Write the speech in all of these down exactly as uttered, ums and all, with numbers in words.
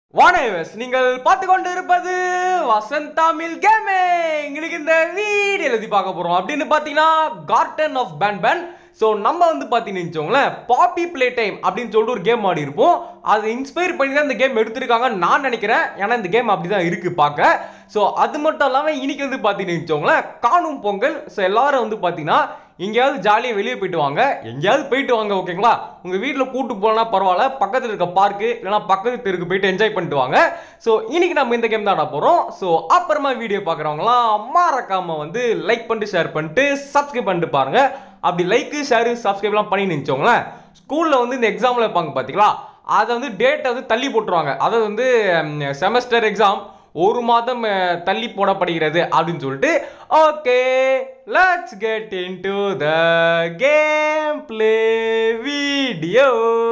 வானேவஸ் நீங்கள் பார்த்து கொண்டு இருப்பது வசந்த் தமிழ் கேமிங். இன்னைக்கு இந்த வீடியோ எழுதி பார்க்க போறோம் அப்படின்னு பார்த்தீங்கன்னா கார்டன் ஆஃப் banban. ஸோ நம்ம வந்து பார்த்தீங்கன்னு வச்சுக்கோங்களேன் பாப்பி பிளே டைம் அப்படின்னு சொல்லிட்டு ஒரு கேம் ஆடி இருப்போம். அதை இன்ஸ்பயர் பண்ணி தான் இந்த கேம் எடுத்திருக்காங்கன்னு நான் நினைக்கிறேன். ஏன்னா இந்த கேம் அப்படி தான் இருக்குது பார்க்க. ஸோ அது மட்டும் இல்லாமல் இன்னைக்கு வந்து பார்த்தீங்கன்னு வச்சுக்கோங்களேன் காணும் பொங்கல். ஸோ எல்லாரும் வந்து பார்த்தீங்கன்னா எங்கேயாவது ஜாலியாக வெளியே போயிட்டு வாங்க, எங்கேயாவது போயிட்டு வாங்க, ஓகேங்களா? உங்கள் வீட்டில் கூட்டு போனா பரவாயில்ல, பக்கத்தில் இருக்க பார்க்கு இல்லைனா பக்கத்து தெருக்கு போயிட்டு என்ஜாய் பண்ணிட்டு வாங்க. ஸோ இன்னைக்கு நம்ம இந்த கேம் தான் ஆட போகிறோம். ஸோ அப்புறமா வீடியோ பார்க்குறவங்களாம் மறக்காம வந்து லைக் பண்ணிட்டு ஷேர் பண்ணிட்டு சப்ஸ்கிரைப் பண்ணிட்டு பாருங்க. அப்படி லைக்கு ஷேரு சப்ஸ்கிரைப்லாம் பண்ணி நினச்சோங்களேன் ஸ்கூலில் வந்து இந்த எக்ஸாமில் வைப்பாங்க பார்த்தீங்களா, அதை வந்து டேட்டை வந்து தள்ளி போட்டுருவாங்க. அதாவது வந்து செமஸ்டர் எக்ஸாம் ஒரு மாதம் தள்ளி போடப்படுகிறது அப்படின்னு சொல்லிட்டு. Okay, let's get into the game play video.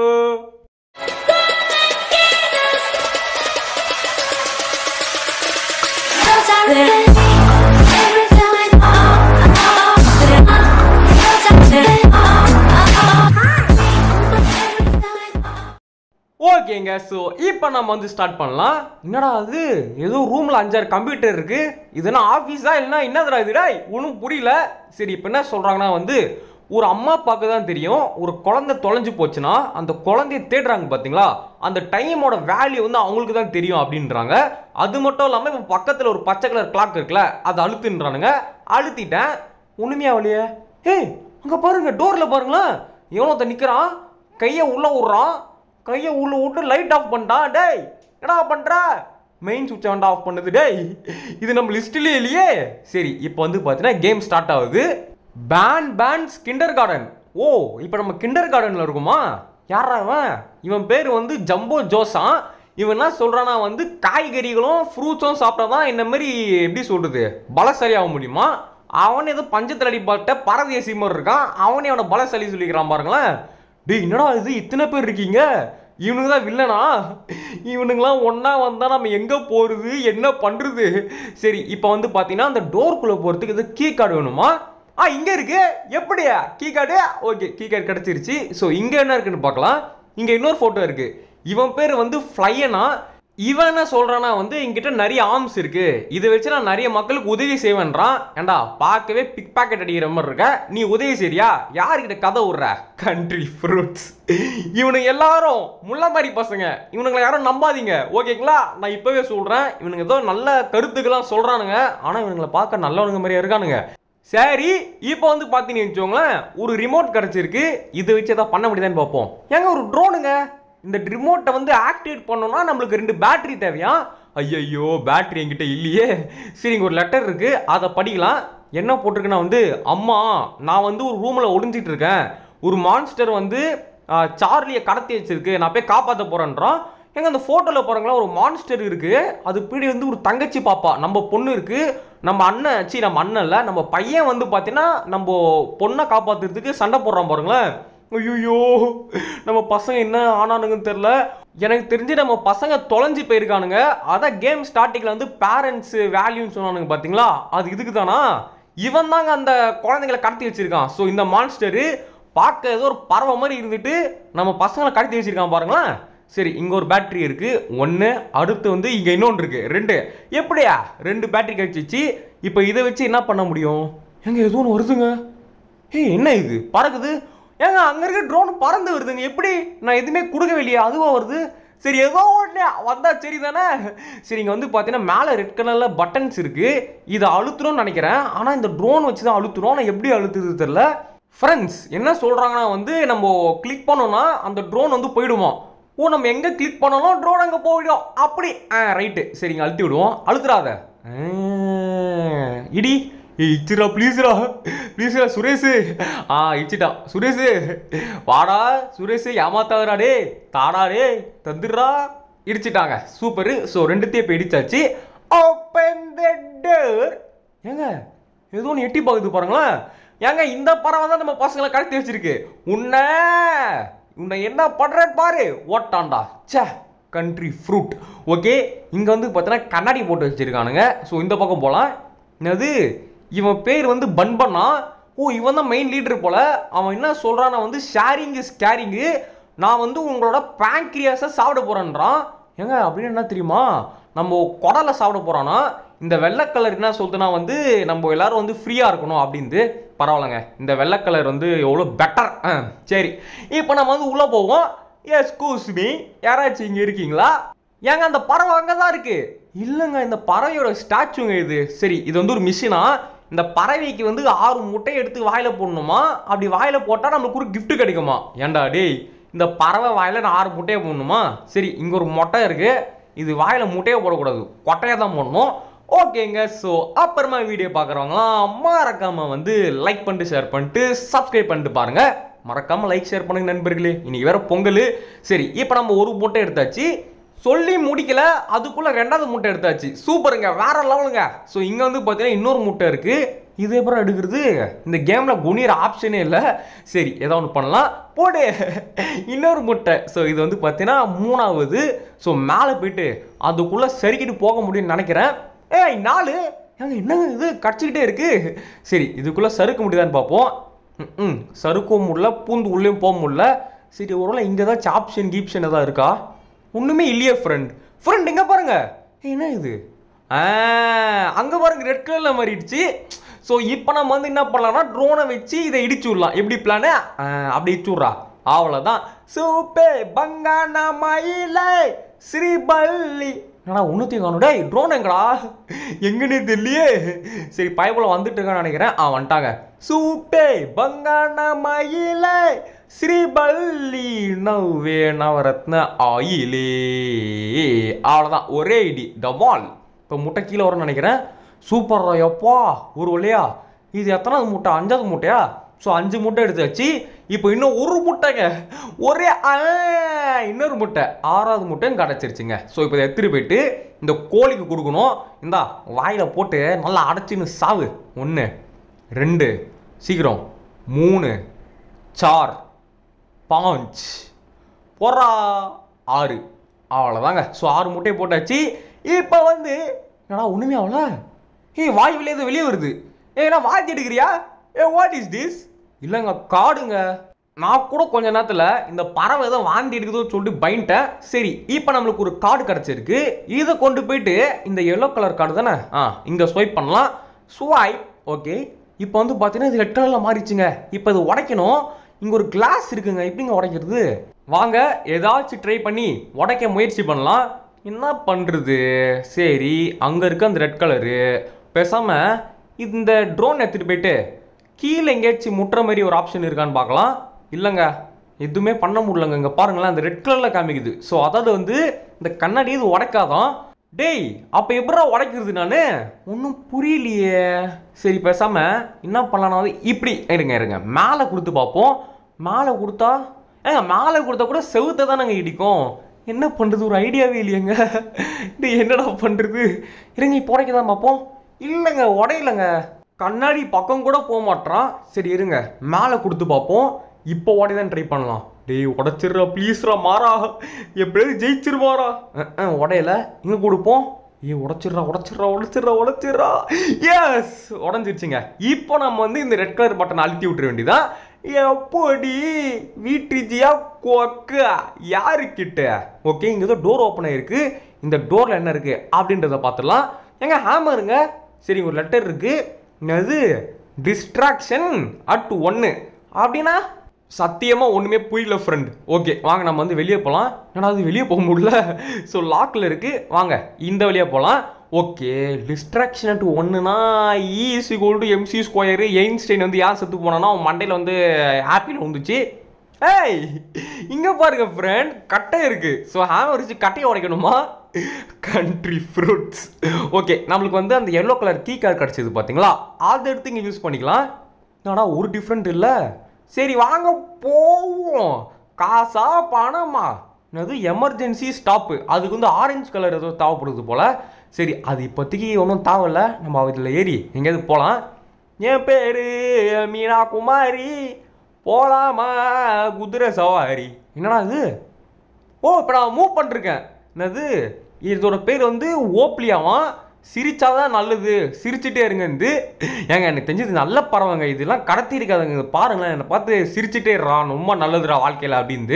ஓகேங்க, ஸோ இப்போ நம்ம வந்து ஸ்டார்ட் பண்ணலாம். என்னடா அது, ஏதோ ரூமில் அஞ்சாறு கம்ப்யூட்டர் இருக்கு, இதுனா ஆஃபீஸா இல்லைனா என்னதுடா இதுடா ஒன்றும் புரியல. சரி, இப்போ என்ன சொல்கிறாங்கன்னா வந்து ஒரு அம்மா அப்பாவுக்கு தான் தெரியும், ஒரு குழந்தை தொலைஞ்சு போச்சுன்னா அந்த குழந்தைய தேடுறாங்க பார்த்தீங்களா, அந்த டைமோட வேல்யூ வந்து அவங்களுக்கு தான் தெரியும் அப்படின்றாங்க. அது மட்டும் இல்லாமல் இப்போ பக்கத்தில் ஒரு பச்சை கலர் கிளாக் இருக்குல்ல, அதை அழுத்துன்றானுங்க. அழுத்திட்டேன், ஒன்றுமையா வழியே. ஏய் அங்கே பாருங்க, டோரில் பாருங்களேன், எவ்வளோ நிற்கிறான், கையை உள்ளே விட்றான், கையை உள்ள விட்டு லைட் ஆஃப் பண்ணிட்டான். டேய் என்னடா பண்ற, மெயின் சுவிட்சை வந்து ஆஃப் பண்ணுது. டேய் இது நம்ம லிஸ்ட்லேயே இல்லையே. சரி, இப்போ வந்து பார்த்தீங்கன்னா கேம் ஸ்டார்ட் ஆகுது. banban's kinder garden. ஓ, இப்போ நம்ம கிண்டர் கார்டனில் இருக்குமா? யாரா இவன்? இவன் பேர் வந்து ஜம்போ ஜோஸா. இவன் என்ன சொல்கிறானா வந்து காய்கறிகளும் ஃப்ரூட்ஸும் சாப்பிட்டா தான் இந்த மாதிரி எப்படி சொல்கிறது பலசாலியாக முடியுமா. அவன் ஏதோ பஞ்சத்தில் அடிப்பட்ட பரதேசி மாதிரி இருக்கான், அவனே அவனை பலசாலி சொல்லிக்கிறான் பாருங்களேன். டேய் என்னடா இது, இத்தனை பேர் இருக்கீங்க, இவனுங்க தான் வில்லனா? இவனுங்களாம் ஒன்றா வந்தால் நம்ம எங்கே போகிறது, என்ன பண்ணுறது? சரி, இப்போ வந்து பார்த்தீங்கன்னா அந்த டோர்க்குள்ளே போகிறதுக்கு இது கீ கார்டு வேணுமா? ஆ இங்கே இருக்கு. எப்படியா key card? Okay, key card கிடச்சிருச்சு. ஸோ இங்கே என்ன இருக்குன்னு பார்க்கலாம். இங்கே இன்னொரு ஃபோட்டோ இருக்குது. இவன் பேர் வந்து ஃப்ளையனா. இவன் என்ன சொல்கிறான்னா வந்து என்கிட்ட நிறைய ஆர்ம்ஸ் இருக்கு, இதை வச்சு நான் நிறைய மக்களுக்கு உதவி செய்வேன்றான். ஏண்டா பார்க்கவே பிக் பாக்கெட் அடிக்கிற மாதிரி இருக்க, நீ உதவி செய்றியா? யாருக்கிட்ட கதை விடுற? Country fruits. இவனுங்க எல்லாரும் முள்ள மாதிரி பசங்க, இவனுங்களை யாரும் நம்பாதீங்க, ஓகேங்களா? நான் இப்போவே சொல்கிறேன், இவனுங்க ஏதோ நல்ல கருத்துக்கெல்லாம் சொல்கிறானுங்க, ஆனால் இவனுங்களை பார்க்க நல்லவனுங்க மாதிரியா இருக்கானுங்க. சரி, இப்போ வந்து பார்த்தீங்கன்னு வச்சுக்கோங்களேன் ஒரு ரிமோட் கிடச்சிருக்கு, இதை வச்சு எதாவது பண்ண முடியுதான்னு பார்ப்போம். ஏங்க ஒரு ட்ரோனுங்க, இந்த ரிமோட்டை வந்து ஆக்டிவேட் பண்ணோம்னா நம்மளுக்கு ரெண்டு பேட்டரி தேவையா? ஐயோ, பேட்டரி என்கிட்ட இல்லையே. சரி, இங்கே ஒரு லெட்டர் இருக்கு, அதை படிக்கலாம். என்ன போட்டிருக்குன்னா வந்து அம்மா, நான் வந்து ஒரு ரூமில் ஒளிஞ்சிட்டு இருக்கேன், ஒரு மான்ஸ்டர் வந்து சார்லியை கடத்தி வச்சிருக்கு, நான் போய் காப்பாற்ற போறேன்றான். எங்க அந்த ஃபோட்டோவில் பாருங்களா, ஒரு மான்ஸ்டர் இருக்கு, அது பின்னாடி வந்து ஒரு தங்கச்சி பாப்பா நம்ம பொண்ணு இருக்கு, நம்ம அண்ணன் சி நம்ம அண்ணன் இல்லை நம்ம பையன் வந்து பார்த்தீங்கன்னா நம்ம பொண்ணை காப்பாற்றுறதுக்கு சண்டை போடுறான் பாருங்களேன். ஐயோ, நம்ம பசங்க என்ன ஆனானுங்கன்னு தெரில. எனக்கு தெரிஞ்சு நம்ம பசங்க தொலைஞ்சு போயிருக்கானுங்க. அதான் கேம் ஸ்டார்டிங்கில் வந்து பேரண்ட்ஸ் வேல்யூன்னு சொன்னானுங்க பார்த்தீங்களா, அது இதுக்கு தானா? இவன் தாங்க அந்த குழந்தைங்களை கடத்தி வச்சிருக்கான். ஸோ இந்த மான்ஸ்டரு பார்க்க ஏதோ ஒரு பறவை மாதிரி இருந்துட்டு நம்ம பசங்களை கடத்தி வச்சிருக்கான் பாருங்களேன். சரி, இங்கே ஒரு பேட்டரி இருக்கு ஒன்று, அடுத்து வந்து இங்கே இன்னொன்று இருக்கு ரெண்டு. எப்படியா ரெண்டு பேட்டரி கழிச்சிச்சு. இப்போ இதை வச்சு என்ன பண்ண முடியும்? எங்க ஏதோ ஒன்று வருதுங்க. ஏய் என்ன இது பறக்குது? ஏங்க அங்கே இருக்க ட்ரோன் பறந்து வருதுங்க, எப்படி? நான் எதுவுமே கொடுக்கவே இல்லையா, அதுவா வருது? சரி, ஏதோ ஒன்று வந்தா சரி தானே. சரி, இங்கே வந்து பார்த்தீங்கன்னா மேலே ரெட் கலரில் பட்டன்ஸ் இருக்கு, இதை அழுத்துறோம்னு நினைக்கிறேன். ஆனால் இந்த ட்ரோன் வச்சு தான் அழுத்துறோம், ஆனால் எப்படி அழுத்துறது தெரியல. ஃப்ரெண்ட்ஸ் என்ன சொல்கிறாங்கன்னா வந்து நம்ம கிளிக் பண்ணோம்னா அந்த ட்ரோன் வந்து போயிடுமா. ஓ, நம்ம எங்கே கிளிக் பண்ணாலும் ட்ரோன் அங்கே போயிடும் அப்படி. ஆ ரைட்டு, சரிங்க, அழுத்தி விடுவோம். அழுத்துறாத இடி. இச்சுடா ப்ளீஸ்ரா, ப்ளீஸ்ரா சுரேஷ். ஆ இச்சுட்டா சுரேஷ், வாடா சுரேஷ், ஏமாத்தாதடா டே, தாடா டே, தந்துடுறா. இடிச்சிட்டாங்க, சூப்பரு. ஸோ ரெண்டுத்தையும் இப்போ இடிச்சாச்சு. Open the door. ஏங்க ஏதோ ஒன்று எட்டி பார்க்குது பாருங்களேன். ஏங்க இந்த பறவை தான் நம்ம பசங்களை கடத்தி வச்சிருக்கு. உன்னை உன்னை என்ன பண்ணுறேன்னு பாரு. ஓட்டான்டா சே, கண்ட்ரி ஃப்ரூட். ஓகே, இங்கே வந்து பார்த்தீங்கன்னா கண்ணாடி போட்டு வச்சிருக்கானுங்க. ஸோ இந்த பக்கம் போகலாம். என்னது, இவன் பேர் வந்து பன்பனா. ஓ, இவன் தான் மெயின் லீடர் போல. அவன் என்ன சொல்கிறான்னா வந்து ஷேரிங் இஸ் கேரிங்கு, நான் வந்து உங்களோட பேங்க்ரியாஸை சாப்பிட போகிறேன்றான். ஏங்க அப்படின்னு என்ன தெரியுமா, நம்ம குடலை சாப்பிட போகிறோன்னா இந்த வெள்ளை கலர் என்ன சொல்லுதுன்னா வந்து நம்ம எல்லாரும் வந்து ஃப்ரீயாக இருக்கணும் அப்படின்ட்டு. பரவாயில்லைங்க, இந்த வெள்ளை கலர் வந்து எவ்வளோ பெட்டர். சரி, இப்போ நம்ம வந்து உள்ளே போவோம். எஸ்கூஸ் மீ, யாராச்சும் இங்கே இருக்கீங்களா? ஏங்க அந்த பறவை அங்கே தான் இருக்கு. இல்லைங்க, இந்த பறவையோட ஸ்டாச்சுங்க இது. சரி, இது வந்து ஒரு மிஷினா. இந்த பறவைக்கு வந்து ஆறு முட்டையை எடுத்து வாயில போடணுமா, அப்படி வாயில போட்டால் நம்மளுக்கு ஒரு கிஃப்ட் கிடைக்குமா? ஏண்டா டேய், இந்த பறவை வாயில நான் ஆறு முட்டையை போடணுமா? சரி, இங்கே ஒரு மொட்டை இருக்கு, இது வாயில முட்டையை போடக்கூடாது, கொட்டையை தான் போடணும். ஓகேங்க, ஸோ அப்புறமா வீடியோ பார்க்குறவங்களாம் மறக்காம வந்து லைக் பண்ணிட்டு ஷேர் பண்ணிட்டு சப்ஸ்கிரைப் பண்ணிட்டு பாருங்க. மறக்காம லைக் ஷேர் பண்ணுங்க நண்பர்களே. இன்னைக்கு வேற பொங்கல். சரி, இப்போ நம்ம ஒரு முட்டை எடுத்தாச்சு, சொல்லி முடிக்கல அதுக்குள்ள ரெண்டாவது முட்டை எடுத்தாச்சு. சூப்பருங்க, வேற லெவலுங்க. ஸோ இங்கே வந்து பார்த்தீங்கன்னா இன்னொரு முட்டை இருக்கு. இது எப்பறம் எடுக்கிறது? இந்த கேமில் குனிற ஆப்ஷனே இல்லை. சரி, ஏதோ ஒன்று பண்ணலாம், போடு இன்னொரு முட்டை. ஸோ இது வந்து பார்த்தீங்கன்னா மூணாவது. ஸோ மேலே போயிட்டு அதுக்குள்ளே சறுக்கிட்டு போக முடியும்னு நினைக்கிறேன். ஏய் நாலு, ஏங்க என்னங்க இது கடிச்சிக்கிட்டே இருக்கு. சரி, இதுக்குள்ளே சறுக்க முடியுதான்னு பார்ப்போம். ம் சறுக்கவும் முடியல, பூந்து உள்ளேயும் போக முடியல. சரி, ஒருவேளை இங்கே தான் ஆப்ஷன் கீப்ஷன் எதாவது இருக்கா? ஒன்றுமே இல்லையே ஃப்ரெண்ட். ஃப்ரெண்ட் இங்கே பாருங்க, என்ன இது? அங்கே பாருங்க, ரெட் கலரில் மாறிடுச்சு. ஸோ இப்போ நம்ம வந்து என்ன பண்ணலாம்னா ட்ரோனை வச்சு இதை இடிச்சு விடலாம். எப்படி பிளானு? அப்படி இடிச்சு விட்றா, அவ்வளோதான். சூப்பே பங்கானா மயிலை ஸ்ரீபல்லி. என்னடா ஒன்றுத்தையும் காணுடா, ட்ரோன் எங்கடா, எங்கன்னே தெரியலையே. சரி, பயபுல வந்துட்டு இருக்கான்னு நினைக்கிறேன். ஆ வந்துட்டாங்க. சூப்பே பங்கானா மயிலை ஸ்ரீபல்லி நவ்வே நவரத்ன ஆயிலே. அவ்வளோதான், ஒரே இடி டமால். இப்போ முட்டை கீழே வரும்னு நினைக்கிறேன். சூப்பர் எப்பா, ஒரு வழியா. இது எத்தனாவது முட்டை? அஞ்சாவது முட்டையா? ஸோ அஞ்சு முட்டை எடுத்தாச்சு. இப்போ இன்னும் ஒரு முட்டைங்க, ஒரே இன்னொரு முட்டை, ஆறாவது முட்டையும் கிடச்சிருச்சுங்க. ஸோ இப்போ இதை எடுத்துகிட்டு போயிட்டு இந்த கோழிக்கு கொடுக்கணும். இந்தா வாயில் போட்டு நல்லா அடைச்சின்னு சாவு. ஒன்று, ரெண்டு, சீக்கிரம், மூணு, சார், பாஞ்ச், பொறா, ஆறு. அவ்வளோதாங்க. ஸோ ஆறு முட்டையை போட்டாச்சு. இப்போ வந்து என்னடா ஒன்றுமே அவ்வளோ. ஏய் வாய் வெளியே எதுவும் வெளியே வருது. ஏன்னா வாய்ச்சி எடுக்கிறியா? ஏ வாட் இஸ் திஸ்? இல்லைங்க, காடுங்க. நான் கூட கொஞ்ச நேரத்தில் இந்த பறவை ஏதோ வாந்தி எடுக்குதுன்னு சொல்லிட்டு பயன்ட்டேன். சரி, இப்போ நம்மளுக்கு ஒரு கார்டு கிடச்சிருக்கு. இதை கொண்டு போயிட்டு இந்த எல்லோ கலர் கார்டு தானே, ஆ இங்கே ஸ்வைப் பண்ணலாம். ஸ்வைப். ஓகே, இப்போ வந்து பார்த்தீங்கன்னா இது ரெட் கலரில் மாறிடுச்சுங்க. இப்போ இது உடைக்கணும். இங்கே ஒரு கிளாஸ் இருக்குங்க, எப்படிங்க உடைக்கிறது? வாங்க ஏதாச்சும் ட்ரை பண்ணி உடைக்க முயற்சி பண்ணலாம். என்ன பண்ணுறது? சரி, அங்கே இருக்க அந்த ரெட் கலரு பேசாமல் இந்த ட்ரோன் எடுத்துகிட்டு போயிட்டு கீழே எங்கேயாச்சும் முட்டுற மாதிரி ஒரு ஆப்ஷன் இருக்கான்னு பார்க்கலாம். இல்லைங்க, எதுவுமே பண்ண முடியலங்க. இங்கே பாருங்களேன், அந்த ரெட் கலரில் காமிக்குது. ஸோ அதாவது வந்து இந்த கண்ணாடி இது உடைக்காதான். டேய், அப்போ எப்படா உடைக்கிறது? நான் ஒன்றும் புரியலையே. சரி, பேசாமல் என்ன பண்ணலாம் வந்து இப்படி இருங்க இருங்க மேலே கொடுத்து பார்ப்போம். மேலே கொடுத்தா ஏங்க மேலே கொடுத்தா கூட செவுத்தை தான் நாங்கள் இடிக்கும். என்ன பண்ணுறது? ஒரு ஐடியாவே இல்லையங்க. இது என்னடா பண்ணுறது? இருங்க, இப்போ உடைக்க தான் பார்ப்போம். இல்லைங்க, உடையிலங்க, கண்ணாடி பக்கம் கூட போக மாட்டான். சரி இருங்க, மேலே கொடுத்து பார்ப்போம். இப்போ உடைய தான் ட்ரை பண்ணலாம். டேய் உடச்சிடுறா ப்ளீஸ்ரா, மாறா எப்படியாவது ஜெயிச்சிருவாரா. உடையில இங்கே கொடுப்போம். ஏ உடச்சிட்றா உடச்சிட்றா உடச்சிட்றா உடச்சிட்றா. எஸ், உடஞ்சிருச்சுங்க. இப்போ நம்ம வந்து இந்த ரெட் கலர் பட்டனை அழுத்தி விட்டுற வேண்டியதான். எப்படி வீட்டுஜியா கொக்கா யாருக்கிட்ட? ஓகே, இங்கே ஏதோ டோர் ஓப்பன் ஆகிருக்கு. இந்த டோரில் என்ன இருக்குது அப்படின்றத பார்த்துடலாம். எங்க ஹேமருங்க. சரி, ஒரு லெட்டர் இருக்குது. அது டிஸ்ட்ராக்ஷன் அட் ஒன்று அப்படின்னா சத்தியமாக ஒன்றுமே புரியல ஃப்ரெண்ட். ஓகே, வாங்க நம்ம வந்து வெளியே போகலாம். ஏன்னா அது வெளியே போக முடியல. ஸோ லாக்கில் இருக்குது. வாங்க இந்த வழியாக போகலாம். ஓகே, டிஸ்ட்ராக்ஷன் அட் ஒன்றுனா E is equal to MC square. Einstein வந்து யார் செத்து போனான்னா அவன் மண்டையில் வந்து ஆப்பிள் வந்துச்சு. ஏய் இங்கே பாருங்க ஃப்ரெண்ட், கட்டை இருக்குது. ஸோ ஹேமர் வச்சு கட்டையை உடைக்கணுமா? Country fruits. ஓகே, நம்மளுக்கு வந்து அந்த எல்லோ கலர் கீ கார்டு கிடச்சிது பார்த்தீங்களா, அதை எடுத்து இங்கே யூஸ் பண்ணிக்கலாம். ஆனால் ஒரு டிஃப்ரெண்ட் இல்லை. சரி வாங்க போவோம். காசா பணமா? அது எமர்ஜென்சி ஸ்டாப்பு. அதுக்கு வந்து ஆரஞ்சு கலர் ஏதோ தேவைப்படுது போல். சரி, அது இப்போதைக்கு ஒன்றும் தேவையில்ல. நம்ம இதில் ஏறி எங்கேயாவது போகலாம். என் பேர் மீனா குமாரி, போகலாமா குதிரை சவாரி. என்னடா இது? ஓ, இப்போ நான் மூவ் பண்ணிருக்கேன். என்னது இதோட பேர் வந்து ஓப்லியாவான். சிரிச்சாதான் நல்லது, சிரிச்சுட்டே இருங்க. இது ஏங்க எனக்கு தெரிஞ்சது நல்ல பறவைங்க. இதெல்லாம் கடத்தி இருக்காதுங்க. பாருங்களேன், என்னை பார்த்து சிரிச்சுட்டே இருறான், ரொம்ப நல்லதுடா வாழ்க்கையில் அப்படின்னு.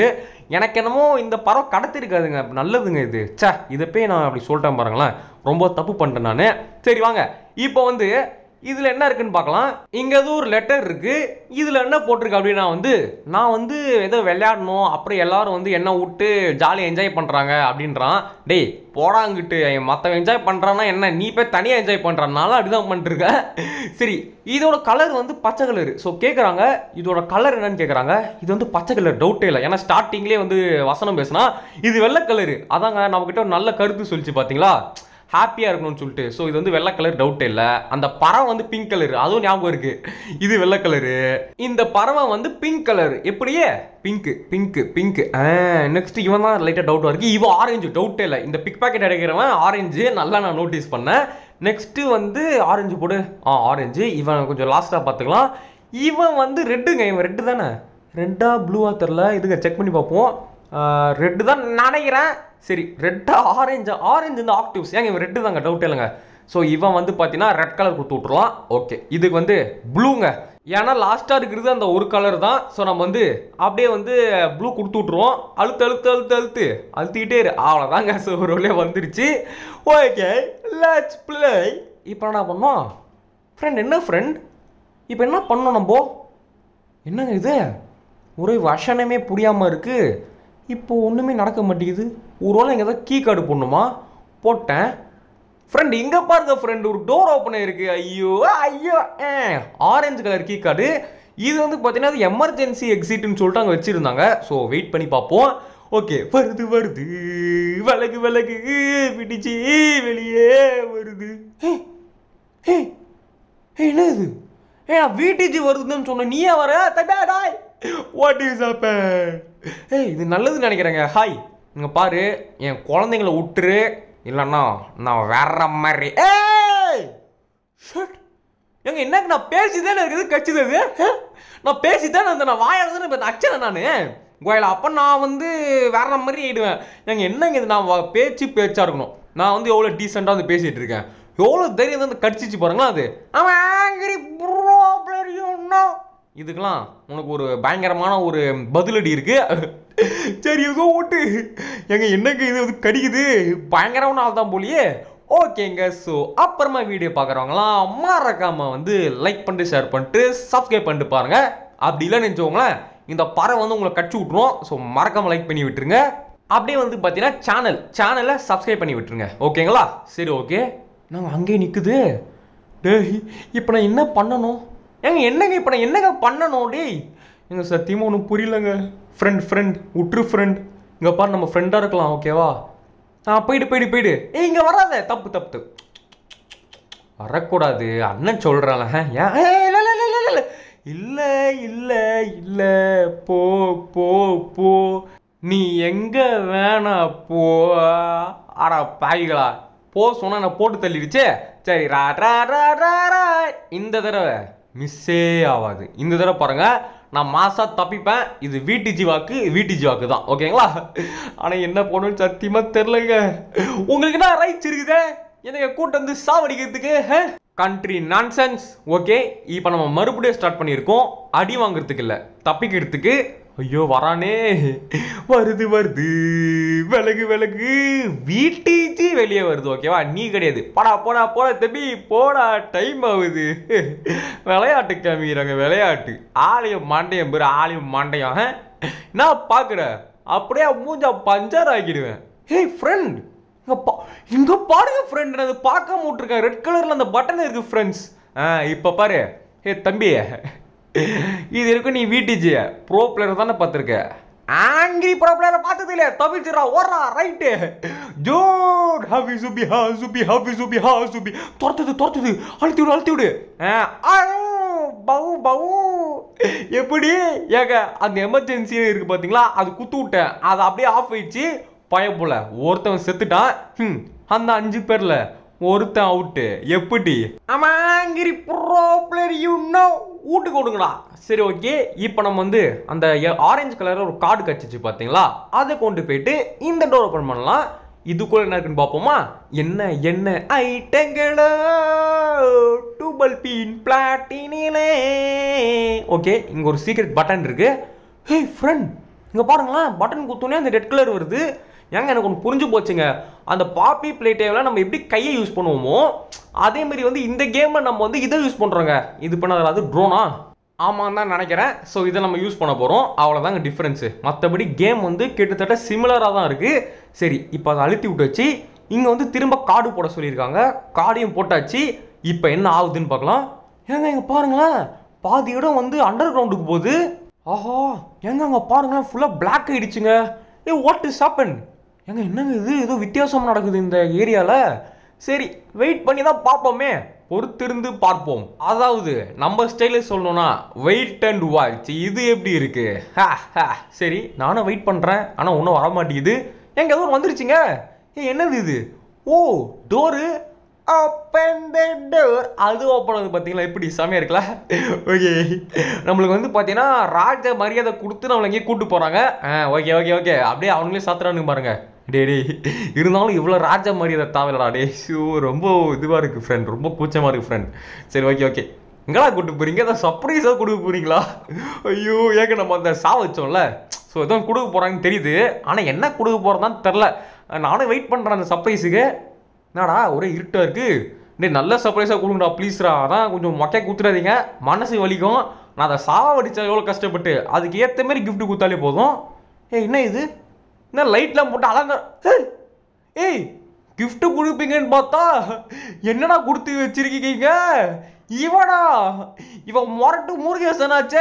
எனக்கு என்னமோ இந்த பறவை கடத்திருக்காதுங்க, நல்லதுங்க இது. சே, இதை போய் நான் அப்படி சொல்லிட்டேன் பாருங்களேன், ரொம்ப தப்பு பண்ணிட்டேன் நான். சரி வாங்க, இப்போ வந்து இதில் என்ன இருக்குன்னு பார்க்கலாம். இங்கே எதுவும் ஒரு லெட்டர் இருக்கு. இதில் என்ன போட்டிருக்கு அப்படின்னா வந்து நான் வந்து ஏதோ விளையாடணும், அப்புறம் எல்லாரும் வந்து என்ன விட்டு ஜாலியாக என்ஜாய் பண்ணுறாங்க அப்படின்றான். டேய் போடாங்கிட்டு, மற்றவன் என்ஜாய் பண்ணுறான்னா என்ன, நீ போய் தனியாக என்ஜாய் பண்ணுறான்னாலும் அப்படிதான் பண்ணிட்டுருக்க. சரி, இதோட கலர் வந்து பச்சை கலரு. ஸோ கேட்குறாங்க இதோட கலர் என்னன்னு கேட்குறாங்க. இது வந்து பச்சை கலர், டவுட்டே இல்லை. ஏன்னா ஸ்டார்டிங்லேயே வந்து வசனம் பேசினா இது வெள்ளை கலரு. அதாங்க நம்மக்கிட்ட ஒரு நல்ல கருத்து சொல்லிச்சு பார்த்தீங்களா, ஹாப்பியாக இருக்கணும்னு சொல்லிட்டு. ஸோ இது வந்து வெள்ளை கலர், டவுட்டே இல்லை. அந்த பறவை வந்து பிங்க் கலர், அதுவும் ஞாபகம் இருக்கு. இது வெள்ளை கலரு, இந்த பறவை வந்து பிங்க் கலர். எப்படியே பிங்க் பிங்க் பிங்க். நெக்ஸ்ட் இவன் தான் லைட்டாக டவுட்டாக இருக்கு. இவன் ஆரஞ்சு, டவுட்டே இல்லை. இந்த பிக் பாக்கெட் அடைக்கிறவன் ஆரஞ்சு, நல்லா நான் நோட்டீஸ் பண்ணேன். நெக்ஸ்ட்டு வந்து ஆரஞ்சு போடு. ஆ ஆரஞ்சு. இவன் கொஞ்சம் லாஸ்ட்டாக பார்த்துக்கலாம். இவன் வந்து ரெட்டுங்க. இவன் ரெட்டு தானே, ரெட்டா ப்ளூவா தெரில, இதுங்க செக் பண்ணி பார்ப்போம். ரெட்டு தான் நினைக்கிறேன். சரி, ரெட்டா ஆரஞ்சா, ஆரஞ்சு இந்த ஆக்டிவ்ஸ். ஏங்க இவன் ரெட்டு தாங்க, டவுட் இல்லைங்க. ஸோ இவன் வந்து பார்த்தீங்கன்னா ரெட் கலர் கொடுத்து விட்ருலாம். ஓகே, இதுக்கு வந்து ப்ளூங்க. ஏன்னா லாஸ்ட்டாக இருக்கிறது அந்த ஒரு கலர் தான். ஸோ நம்ம வந்து அப்படியே வந்து ப்ளூ கொடுத்து விட்ருவோம். அழுத்து அழுத்து அழுத்து அழுத்து அழுத்திக்கிட்டே இரு, அவ்வளோதாங்க. ஸோ ஒரு வழியே வந்துருச்சு. Okay, let's play. இப்போ என்ன பண்ணோம் ஃப்ரெண்ட்? என்ன ஃப்ரெண்ட் இப்போ என்ன பண்ணோம் நம்ம? என்னங்க இது, ஒரே வசனமே புரியாமல் இருக்குது. இப்போ ஒன்றுமே நடக்க மாட்டேங்குது. ஒரு வேளை இங்கே ஏதாவது கீ கார்டு போடணுமா? போட்டேன். ஃப்ரெண்ட் இங்கே பாருங்க ஃப்ரெண்ட், ஒரு டோர் ஓப்பன் ஆயிருக்கு. ஐயோ ஐயோ, ஆரஞ்சு கலர் கீ கார்டு. இது வந்து பார்த்தீங்கன்னா அது எமர்ஜென்சி எக்ஸிட்னு சொல்லிட்டு அங்கே வச்சுருந்தாங்க. ஸோ வெயிட் பண்ணி பார்ப்போம். ஓகே, வருது வருது, விலகு விலகு, பிடிச்சி வெளியே வருது. ஏ என்ன இது? ஏ வீட்டுக்கு வருதுன்னு சொன்ன, நீயே வர தடாடாய். What is happen? ஏய் இது நல்லதுன்னு நினைக்கிறேங்க. ஹாய், இங்கே பாரு, என் குழந்தைங்கள விட்டுரு, இல்லைன்னா நான் வேற மாதிரி. ஏய் ஷட், எங்க என்னக்கு நான் பேசிதானே இருக்குது, கட்சிது அது. நான் பேசித்தானே அந்த நான் வாயாடுதுன்னு இப்போ அச்சனை நான் கோயில. அப்போ நான் வந்து வேற மாதிரி ஆயிடுவேன். எங்க என்னங்க இது, நான் பேச்சு பேச்சா இருக்கணும். நான் வந்து எவ்வளோ டீசெண்டாக வந்து பேசிகிட்டு இருக்கேன். எவ்வளோ தைரியம் வந்து கடிச்சிச்சு பாருங்களா அது. இதுக்கெல்லாம் உனக்கு ஒரு பயங்கரமான ஒரு பதிலடி இருக்கு. சரி ஏதோ ஓட்டு, எங்க என்னங்க இது வந்து கடிக்குது, பயங்கரமான ஆள் தான் போலியே. ஓகேங்க, ஸோ அப்புறமா வீடியோ பார்க்குறவங்களாம் மறக்காம வந்து லைக் பண்ணிட்டு ஷேர் பண்ணிட்டு சப்ஸ்கிரைப் பண்ணிட்டு பாருங்க. அப்படி இல்லைன்னு நினச்சோங்களேன், இந்த பறவை வந்து உங்களை கடிச்சு விட்ருவோம். ஸோ மறக்காம லைக் பண்ணி விட்டுருங்க. அப்படியே வந்து பார்த்தீங்கன்னா சேனல் சேனலை சப்ஸ்கிரைப் பண்ணி விட்டுருங்க. ஓகேங்களா? சரி ஓகே, நாங்கள் அங்கேயே நிற்குது. டேய் இப்போ நான் என்ன பண்ணணும்? ஏங்க என்னங்க இப்போ நான் என்னங்க பண்ணணும்? டேய் எங்க சத்தியமாக ஒன்றும் புரியலங்க. ஃப்ரெண்ட் ஃப்ரெண்ட் விட்டுரு ஃப்ரெண்ட். இங்கே பாரு, நம்ம ஃப்ரெண்டாக இருக்கலாம் ஓகேவா? ஆ போயிடு போயிடு போயிடு. ஏய் இங்கே வராத, தப்பு தப்பு, வரக்கூடாது அண்ணன் சொல்கிறான். ஏன் இல்லை இல்லை இல்லை இல்லை இல்லை இல்லை இல்லை, போ போ போ, நீ எங்கே வேணா போ. ஆடா பாய்களா, போ சொன்னா நான் போட்டு தள்ளிடுச்சே. சரி ரா ரா ரா ரா ரா. இந்த தடவை மிஸ்ஸே ஆகாது. இந்த தடவை பாருங்க, நான் மாசா தப்பிப்பேன். இது வீட்டு ஜீவாக்கு, வீட்டு ஜீவாக்கு தான் ஓகேங்களா? ஆனால் என்ன போகணும்னு சத்தியமாக தெரிலங்க. உங்களுக்கு என்ன ரைட்ஸ் இருக்குதே எனக்கு கூட்டம் வந்து சாவடிக்கிறதுக்கு? Country nonsense. ஓகே, இப்போ நம்ம மறுபடியும் ஸ்டார்ட் பண்ணியிருக்கோம். அடி வாங்குறதுக்கு இல்லை, தப்பிக்கிறதுக்கு. ஐயோ வரானே, வருது வருது, விலகு விலகு, வீட்டுச்சு வெளியே வருது ஓகேவா? நீ கிடையாது, போடா போடா போடா தம்பி போடா, டைம் ஆகுது. விளையாட்டு காமிக்கிறாங்க, விளையாட்டு. ஆலயம் மண்டையம் பேர், ஆலயம் மண்டையம். நான் பார்க்குற அப்படியே மூஞ்சா பஞ்சர் ஆக்கிடுவேன். ஹே ஃப்ரெண்ட், இங்கே பா இங்கே பாருங்க ஃப்ரெண்ட், அது பார்க்க விட்டுருக்கேன். ரெட் கலரில் அந்த பட்டன் இருக்கு ஃப்ரெண்ட்ஸ். ஆ இப்போ பாரு. ஹே தம்பி, இது இருக்கும் நீ வீட்டுச்சு ப்ரோ பிளேயர் தானே பார்த்துருக்க. ஆங்கிரி ப்ரோ பிளேயரை பார்த்தது இல்லையா? தவிர்த்துடா, ஓடுறா ரைட்டு. ஜோட் ஹாவி சுபி ஹா சுபி ஹாவி சுபி ஹா சுபி. துரத்துது துரத்துது, அழுத்தி விடு அழுத்தி விடு. பவு பவு. எப்படி ஏங்க அந்த எமர்ஜென்சி இருக்கு பார்த்தீங்களா, அது குத்து விட்டேன், அது அப்படியே ஆஃப் ஆயிடுச்சு. பயம் போல ஒருத்தவன் செத்துட்டான். ம் அந்த அஞ்சு பேர்ல ஒருத்தன் அவுட்டு. எப்படி? ஆமாங்கிரி ப்ரோ பிளேயர் யூ நோ. வீட்டுக்கு விடுங்களா. சரி ஓகே, இப்போ நம்ம வந்து அந்த ஆரஞ்சு கலரில் ஒரு கார்டு கட்சிச்சு பார்த்தீங்களா, அதை கொண்டு போயிட்டு இந்த டோர் ஓப்பன் பண்ணலாம். இதுக்குள்ள என்ன இருக்குன்னு பார்ப்போமா? என்ன என்ன ஐட்டங்களோ டூபல் பீன் பிளாட்டினிலே. ஓகே, இங்கே ஒரு சீக்ரெட் பட்டன் இருக்கு. ஹே ஃப்ரெண்ட், இங்கே பாருங்களேன், பட்டன் குத்தோன்னே அந்த ரெட் கலர் வருது. ஏங்க எனக்கு ஒன்று புரிஞ்சு போச்சுங்க. அந்த பாப்பி பிளே டைமில் நம்ம எப்படி கையை யூஸ் பண்ணுவோமோ அதேமாரி வந்து இந்த கேமில் நம்ம வந்து இதை யூஸ் பண்ணுறோங்க. இது பண்ண அது ட்ரோனா ஆமாம் தான் நினைக்கிறேன். ஸோ இதை நம்ம யூஸ் பண்ண போகிறோம், அவ்வளோதாங்க டிஃப்ரென்ஸு. மற்றபடி கேம் வந்து கிட்டத்தட்ட சிமிலராக தான் இருக்குது. சரி, இப்போ அதை அழுத்தி விட்டாச்சு. இங்கே வந்து திரும்ப கார்டு போட சொல்லியிருக்காங்க. கார்டையும் போட்டாச்சு. இப்போ என்ன ஆகுதுன்னு பார்க்கலாம். ஏங்க இங்கே பாருங்களேன், பாதி இடம் வந்து அண்டர் கிரவுண்டுக்கு போகுது. ஆஹா, ஏங்க அங்கே பாருங்களேன், ஃபுல்லாக பிளாக் ஆகிடுச்சுங்க. ஏ வாட் இஸ் ஹேப்பன்? ஏங்க என்னங்க இது, ஏதோ வித்தியாசம் நடக்குது இந்த ஏரியாவில். சரி, வெயிட் பண்ணி தான் பார்ப்போமே, பொறுத்திருந்து பார்ப்போம். அதாவது நம்ம ஸ்டைலில் சொல்லணும்னா வெயிட் அண்ட் வாட்ச். இது எப்படி இருக்கு? சரி, நானும் வெயிட் பண்ணுறேன், ஆனால் ஒன்றும் வர மாட்டேங்குது. எங்க ஏதோ வந்துருச்சுங்க. ஏ என்னது இது? ஓ, டோரு ஓப்பன் த டோர். அது ஓப்பன் ஆகுது பார்த்தீங்களா, எப்படி செமையாக இருக்குல்ல. ஓகே, நம்மளுக்கு வந்து பார்த்தீங்கன்னா ராஜ மரியாதை கொடுத்து நம்மளை எங்கேயும் கூப்பிட்டு போகிறாங்க. ஆ ஓகே ஓகே ஓகே அப்படியே அவங்களே சாத்துறானுங்க பாருங்க. டே டே இருந்தாலும் இவ்வளோ ராஜ மரியாதை தாவலடா டே. ஷூ ரொம்ப இதுவாக இருக்குது ஃப்ரெண்ட், ரொம்ப கூச்சமாக இருக்குது ஃப்ரெண்ட். சரி ஓகே ஓகே எங்கடா கூப்பிட்டு போகிறீங்க? ஏதாவது சர்ப்ரைஸாக கொடுக்க போகிறீங்களா? ஐயோ, ஏங்க நம்ம அந்த சா வச்சோம்ல, ஸோ எதுவும் கொடுக்க போகிறாங்கன்னு தெரியுது, ஆனால் என்ன கொடுக்க போகிறதான்னு தெரில. நானும் வெயிட் பண்ணுறேன் அந்த சர்ப்ரைஸுக்கு. என்னடா ஒரே இருட்டாக இருக்குது. டே நல்ல சர்ப்ரைஸாக கொடுங்கடா ப்ளீஸ்ரா. அதான் கொஞ்சம் மொக்கையாக கொடுத்துடாதீங்க, மனசு வலிக்கும். நான் அதை சாவடிச்சா எவ்வளோ கஷ்டப்பட்டு, அதுக்கு ஏற்ற மாதிரி கிஃப்ட் கொடுத்தாலே போதும். ஏய் என்ன இது, என்ன லைட்லாம் போட்டு அலங்க. ஏய் கிஃப்ட் கொடுப்பீங்கன்னு பார்த்தா என்னடா கொடுத்து வச்சிருக்கீங்க? இவனா, இவன் மொரட்டு முருகேசனாச்சே.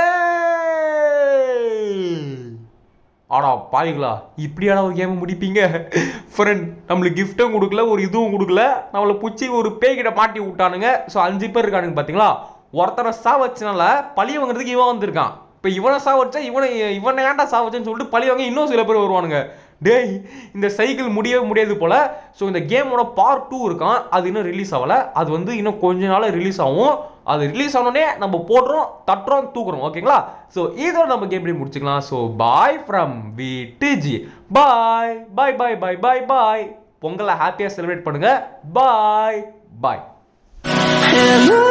ஆடா பாய்களா, இப்படியாடா ஒரு கேம் முடிப்பீங்க ஃப்ரெண்ட்? நம்மளுக்கு கிஃப்ட்டும் கொடுக்கல, ஒரு இதுவும் கொடுக்கல, நம்மளை பிடிச்சி ஒரு பேய்கிட்ட மாட்டி விட்டானுங்க. ஸோ அஞ்சு பேர் இருக்கானுங்க பார்த்தீங்களா. ஒருத்தரை சா வச்சனால பழி வாங்குறதுக்கு இவன் வந்திருக்கான். இப்போ இவனை சா வச்சா இவனை இவனை ஏன்டா சா வச்சேன்னு சொல்லிட்டு பழி வாங்க இன்னும் சில பேர் வருவானுங்க. டேய் இந்த சைக்கிள் முடியவே முடியாது போல. ஸோ இந்த கேமோட பார்ட் டூ இருக்கான், அது இன்னும் ரிலீஸ் ஆகலை. அது வந்து இன்னும் கொஞ்ச நாள் ரிலீஸ் ஆகும். அது ரிலீஸ் ஆனோடனே நம்ம போடுறோம், தட்டுறோம், தூக்குறோம். ஓகேங்களா? ஸோ இதோட நம்ம கேம் எப்படி முடிச்சுக்கலாம். So bye from V DG. Bye bye bye bye bye bye. பொங்கலை ஹாப்பியாக செலிப்ரேட் பண்ணுங்க. பாய் பாய்.